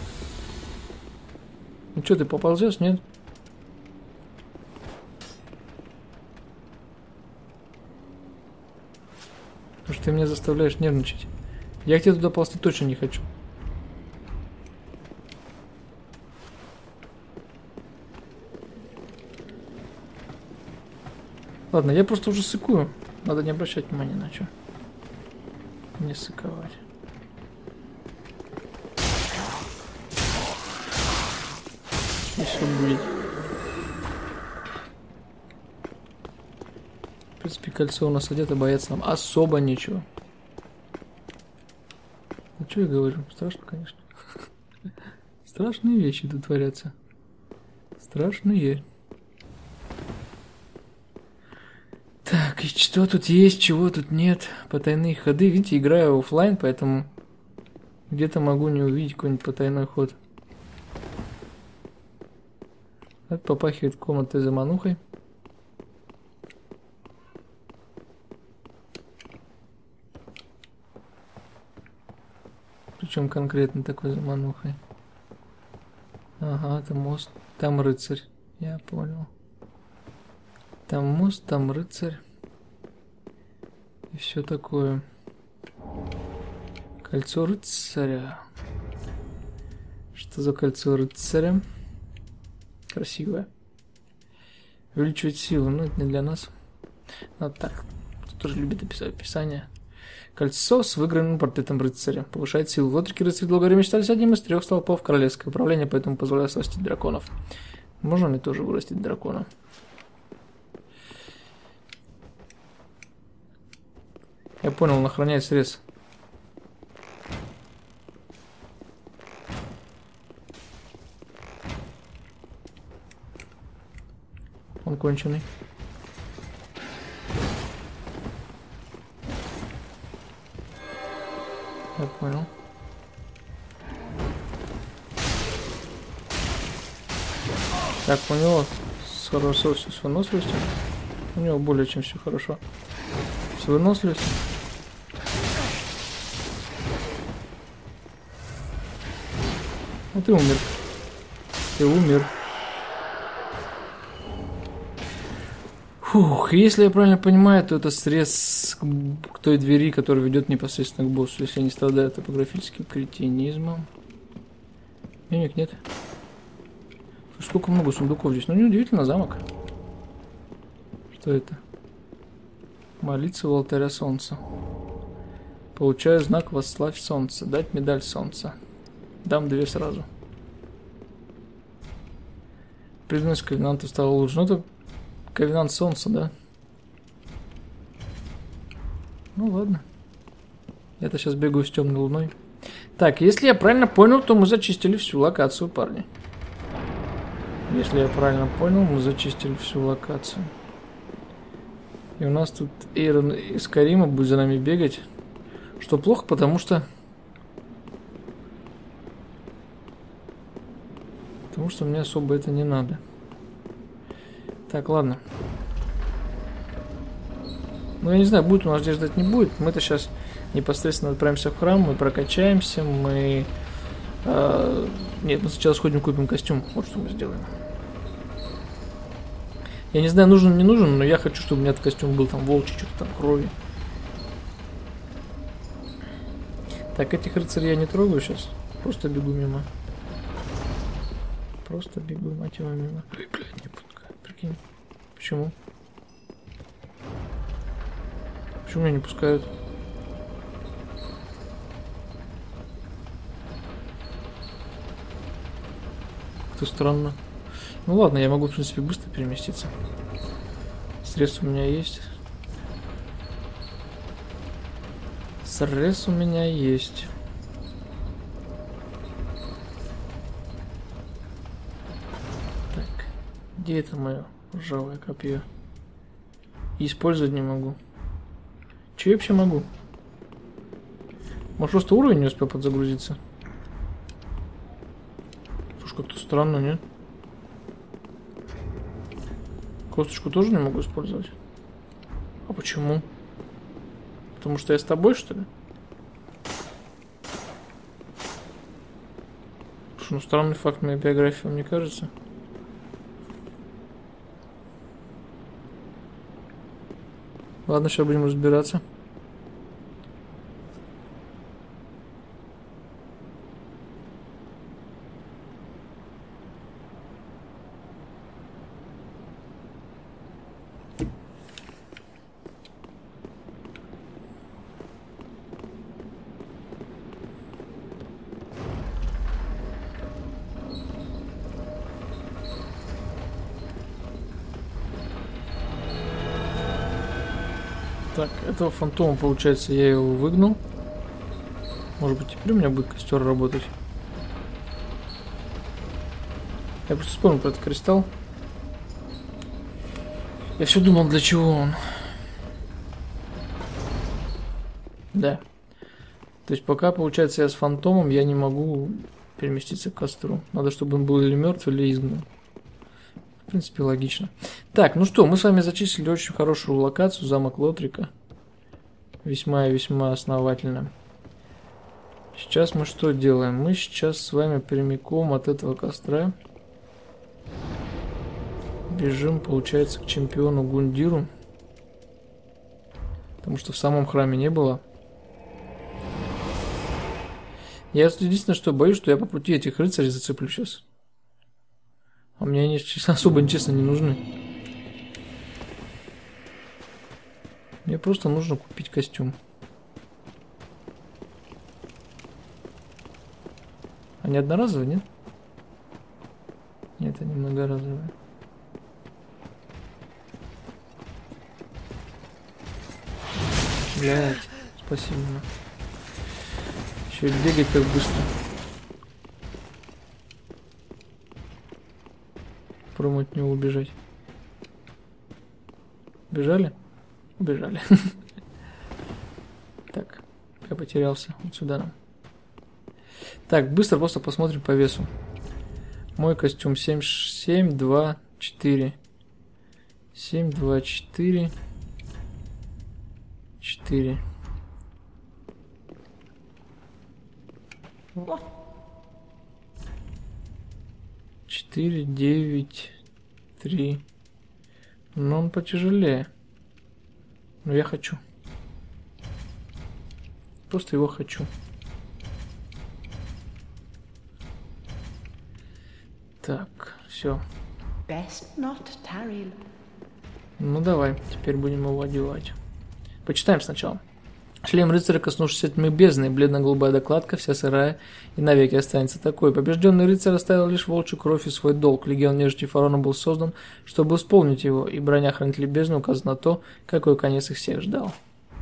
Ну что, ты поползешь, нет? Потому что ты меня заставляешь нервничать. Я к тебе туда ползти точно не хочу. Ладно, я просто уже сыкую. Надо не обращать внимания на что. Не сыковать. И все будет. В принципе, кольцо у нас одето, бояться нам особо нечего. Ну что я говорю? Страшно, конечно. Страшные вещи тут творятся. Страшные. Так, и что тут есть, чего тут нет? Потайные ходы. Видите, играю оффлайн, поэтому где-то могу не увидеть какой-нибудь потайной ход. Это попахивает комнатой за манухой. Причем конкретно такой заманухой. Ага, это мост. Там рыцарь. Я понял. Там мост, там рыцарь. И все такое. Кольцо рыцаря. Что за кольцо рыцаря? Красивое. Увеличивать силу. Ну, это не для нас. Вот так. Кто тоже любит описать описание. Кольцо с выигранным портретом рыцаря. Повышает силу. Лотрики рыцарь долгое время считались одним из трех столпов королевского управления, поэтому позволяет растить драконов. Можно мне тоже вырастить дракона? Я понял, он охраняет срез. Он конченый. Я понял. Так, у него с хорошо с выносливостью. У него более чем все хорошо. С выносливостью. Ну ты умер. Ты умер. Фух, если я правильно понимаю, то это срез к той двери, которая ведет непосредственно к боссу, если я не страдаю топографическим кретинизмом. Денег нет. Сколько много сундуков здесь. Ну, неудивительно, замок. Что это? Молиться у алтаря солнца. Получаю знак «Восславь солнце». Дать медаль солнца. Дам две сразу. Преданность ковенанту стала лучше. Ну, это ковенант солнца, да? Ну, ладно. Я-то сейчас бегаю с темной луной. Так, если я правильно понял, то мы зачистили всю локацию, парни. Если я правильно понял, мы зачистили всю локацию. И у нас тут Эйрон из Карима будет за нами бегать. Что плохо, потому что... Потому что мне особо это не надо. Так, ладно. Ну, я не знаю, будет у нас здесь ждать, не будет. Мы-то сейчас непосредственно отправимся в храм, мы прокачаемся, мы... Э, нет, мы сначала сходим, купим костюм. Вот что мы сделаем. Я не знаю, нужен, не нужен, но я хочу, чтобы у меня этот костюм был там волчий, что-то там крови. Так, этих рыцарей я не трогаю сейчас. Просто бегу мимо. Просто бегу, мать его, мимо. Ой, блядь, не пускай, прикинь. Почему? Почему меня не пускают? Как-то странно. Ну ладно, я могу, в принципе, быстро переместиться. Срез у меня есть. Срез у меня есть. Так, где это мое ржавое копье? И использовать не могу. Че я вообще могу? Может, просто уровень не успел подзагрузиться? Слушай, как-то странно, нет? Косточку тоже не могу использовать. А почему? Потому что я с тобой, что ли? Слушай, ну странный факт моей биографии, мне кажется. Ладно, сейчас будем разбираться. Так, этого фантома, получается, я его выгнал. Может быть, теперь у меня будет костер работать. Я просто вспомнил про этот кристалл. Я все думал, для чего он. Да. То есть пока, получается, я с фантомом, я не могу переместиться к костру. Надо, чтобы он был или мертв, или изгнан. В принципе, логично. Так, ну что, мы с вами зачислили очень хорошую локацию, замок Лотрика. Весьма и весьма основательно. Сейчас мы что делаем? Мы сейчас с вами прямиком от этого костра бежим, получается, к чемпиону Гундиру. Потому что в самом храме не было. Я единственное, что боюсь, что я по пути этих рыцарей зацеплю сейчас. А мне они особо, честно, не нужны. Мне просто нужно купить костюм. Они одноразовые, нет? Нет, они многоразовые. Блять, спасибо. Еще и бегать так быстро. Пробовать от него убежать. Бежали? Убежали. Так, я потерялся. Вот сюда нам. Так, быстро просто посмотрим по весу. Мой костюм семь, семь, два, четыре. семь, два, четыре. четыре. четыре, девять, три. Но он потяжелее. Но я хочу. Просто его хочу. Так, все. Ну давай, теперь будем его одевать. Почитаем сначала. Шлем рыцаря, коснувшийся тьмы бездны, бледно-голубая докладка, вся сырая, и навеки останется такой. Побежденный рыцарь оставил лишь волчью кровь и свой долг. Легион нежити Фарона был создан, чтобы исполнить его, и броня хранителей бездны указывает на то, какой конец их всех ждал.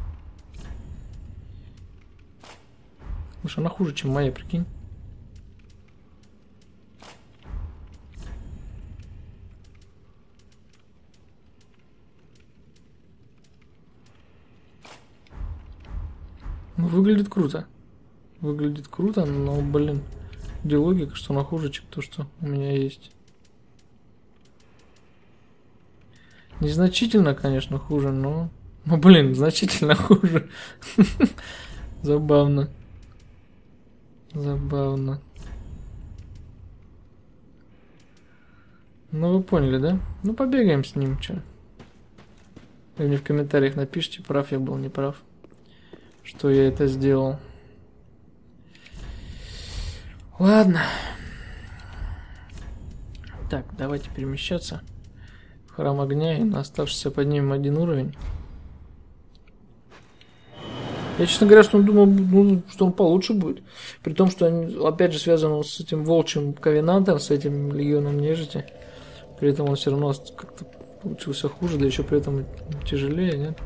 Уж она хуже, чем моя, прикинь. Ну, выглядит круто. Выглядит круто, но, блин, где логика, что она хуже, чем то, что у меня есть. Незначительно, конечно, хуже, но... Ну, блин, значительно хуже. Забавно. Забавно. Ну, вы поняли, да? Ну, побегаем с ним, чё. Вы мне в комментариях напишите, прав я был, не прав. Что я это сделал. Ладно. Так, давайте перемещаться в храм огня и на оставшийся поднимем один уровень. Я, честно говоря, что он думал, ну, что он получше будет. При том, что он, опять же, связан с этим волчьим ковенантом, с этим легионом нежити. При этом он все равно как-то получился хуже, да еще при этом тяжелее, нет?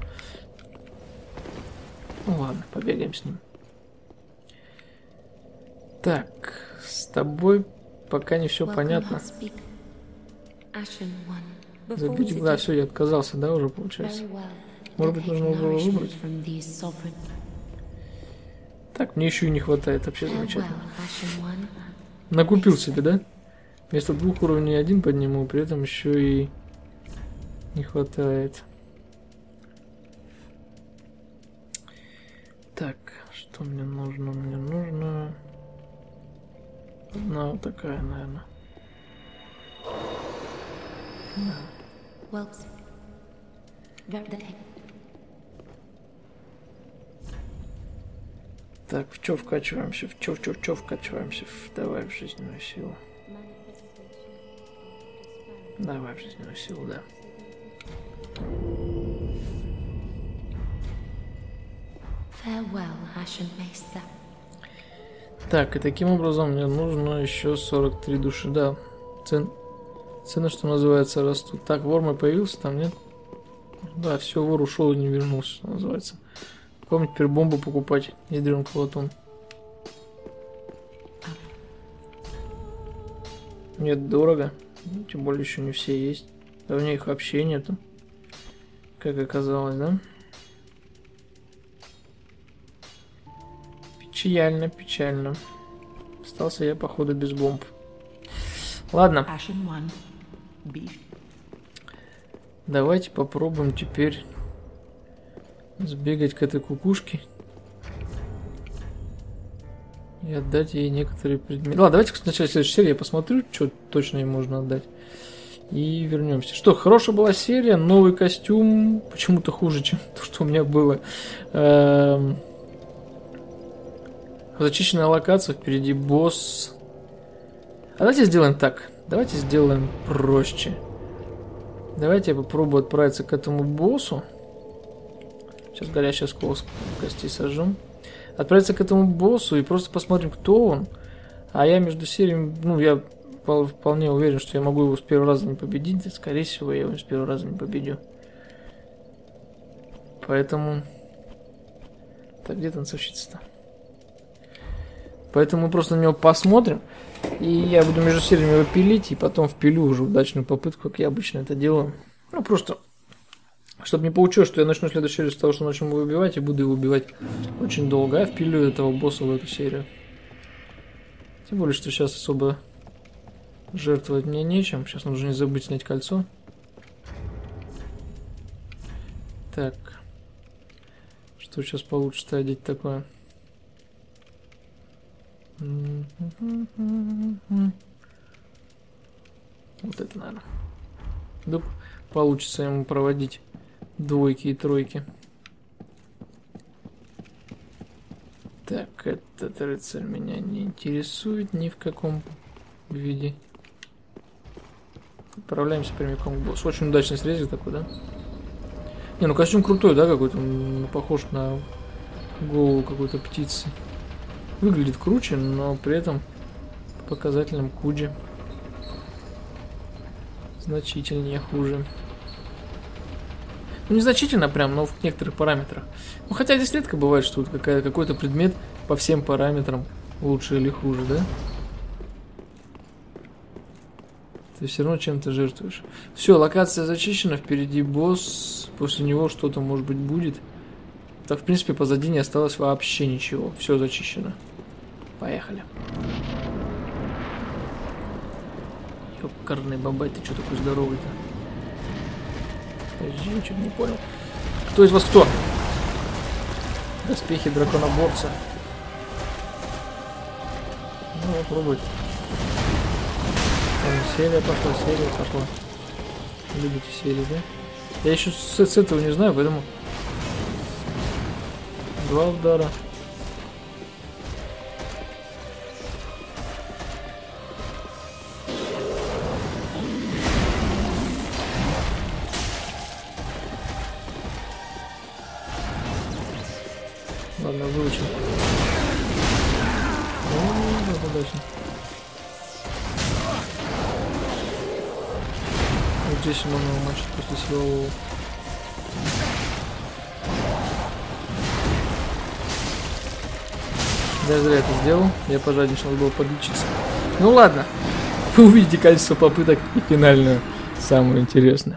Ну ладно, побегаем с ним. Так, с тобой пока не все понятно. Забить, да, все, я отказался, да, уже получается. Может быть, нужно было выбрать. Так, мне еще и не хватает, вообще замечательно. Накупил себе, да? Вместо двух уровней один подниму, при этом еще и не хватает. Так, что мне нужно? Мне нужно... Одна вот такая, наверное. Так, в чё вкачиваемся? В чё, в чё, в чё вкачиваемся? В... Давай в жизненную силу. Давай в жизненную силу, да. Так, и таким образом мне нужно еще сорок три души, да. Цен... Цены, что называется, растут. Так, вор мой появился там, нет? Да, все, вор ушел и не вернулся, что называется. Помню, теперь бомбу покупать, ядрён колотун. Нет, дорого. Тем более еще не все есть. Да у них их вообще нету. Как оказалось, да? Печально, печально. Остался я, походу, без бомб. Ладно. Давайте попробуем теперь сбегать к этой кукушке. И отдать ей некоторые предметы. Ладно, давайте сначала в следующей серии я посмотрю, что точно ей можно отдать. И вернемся. Что, хорошая была серия, новый костюм. Почему-то хуже, чем то, что у меня было. Эм... Зачищенная локация, впереди босс. А давайте сделаем так. Давайте сделаем проще. Давайте я попробую отправиться к этому боссу. Сейчас горящий осколок костей сожжем. Отправиться к этому боссу и просто посмотрим, кто он. А я между сериями, ну, я вполне уверен, что я могу его с первого раза не победить. Скорее всего, я его с первого раза не победю. Поэтому... Так, где танцовщица-то? Поэтому мы просто на него посмотрим. И я буду между сериями его пилить, и потом впилю уже удачную попытку, как я обычно это делаю. Ну, просто... Чтобы не получилось, что я начну следующую серию с того, что начну его убивать, и буду его убивать очень долго, а впилю этого босса в эту серию. Тем более, что сейчас особо жертвовать мне нечем. Сейчас нужно не забыть снять кольцо. Так. Что сейчас получится одеть такое? Вот это, наверное. Да, получится ему проводить двойки и тройки. Так, этот рыцарь меня не интересует ни в каком виде. Отправляемся прямиком к боссу. Очень удачный срезик такой, да? Не, ну костюм крутой, да, какой-то. Он похож на голову какой-то птицы. Выглядит круче, но при этом по показателям Куджи значительнее хуже. Ну, незначительно прям, но в некоторых параметрах. Ну, хотя здесь редко бывает, что вот какой-то предмет по всем параметрам лучше или хуже, да? Ты все равно чем-то жертвуешь. Все, локация зачищена, впереди босс. После него что-то, может быть, будет. Так, в принципе, позади не осталось вообще ничего. Все зачищено. Поехали. Ёпкарный бабай, ты что такой здоровый-то? Подожди, ничего не понял. Кто из вас кто? Доспехи драконоборца. Ну, попробуй. Серия пошла, серия пошла. Любите серии, да? Я еще с, с этого не знаю, поэтому... Два удара. Ладно, выучим. О, вот удачно. Вот здесь можно умочить после силового. Да, зря это сделал. Я пожадничал, надо было подлечиться. Ну ладно. Вы увидите количество попыток и финальную, самую интересную.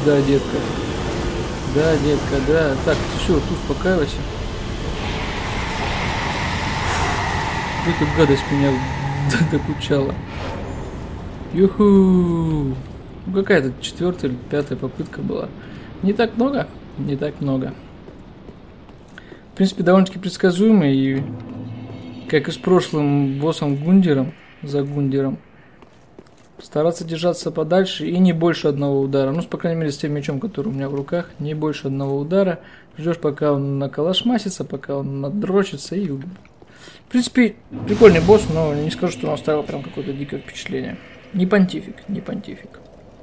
Да, детка. Да, детка, да. Так, все, тут успокаивайся. Эта гадость меня докучала. Юху! Ну, какая-то четвертая или пятая попытка была. Не так много, не так много. В принципе, довольно-таки предсказуемый. И как и с прошлым боссом Гундером, за Гундером, стараться держаться подальше и не больше одного удара. Ну, по крайней мере, с тем мечом, который у меня в руках, не больше одного удара. Ждешь, пока он наколошмасится, пока он надрочится и... В принципе, прикольный босс, но не скажу, что он оставил прям какое-то дикое впечатление. Не понтифик, не понтифик.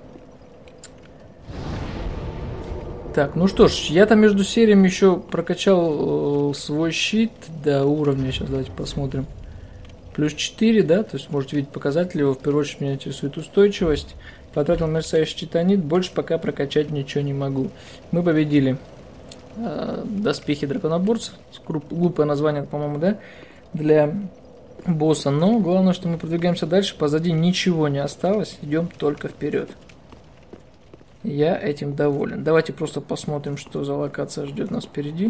Так, ну что ж, я там между сериями еще прокачал э, свой щит до уровня. Сейчас давайте посмотрим. Плюс четыре, да, то есть можете видеть показатели его. В первую очередь меня интересует устойчивость. Потратил мерцающий титанит, больше пока прокачать ничего не могу. Мы победили э, доспехи драконоборца. Глупое название, по-моему, да, для босса. Но главное, что мы продвигаемся дальше. Позади ничего не осталось. Идем только вперед. Я этим доволен. Давайте просто посмотрим, что за локация ждет нас впереди.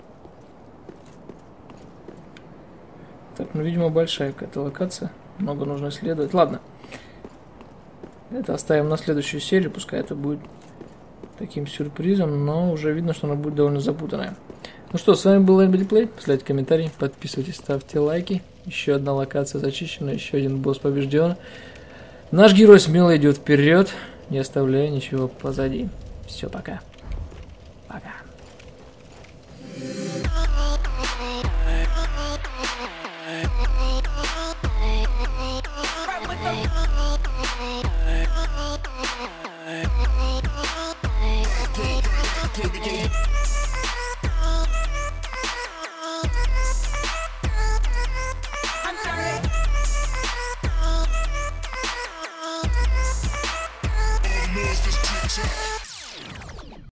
Так, ну, видимо, большая какая-то локация. Много нужно исследовать. Ладно. Это оставим на следующую серию. Пускай это будет таким сюрпризом. Но уже видно, что она будет довольно запутанная. Ну что, с вами был Энбоди. Ставьте комментарии, подписывайтесь, ставьте лайки. Еще одна локация зачищена, еще один босс побежден. Наш герой смело идет вперед, не оставляя ничего позади. Все, пока. Пока. Right with the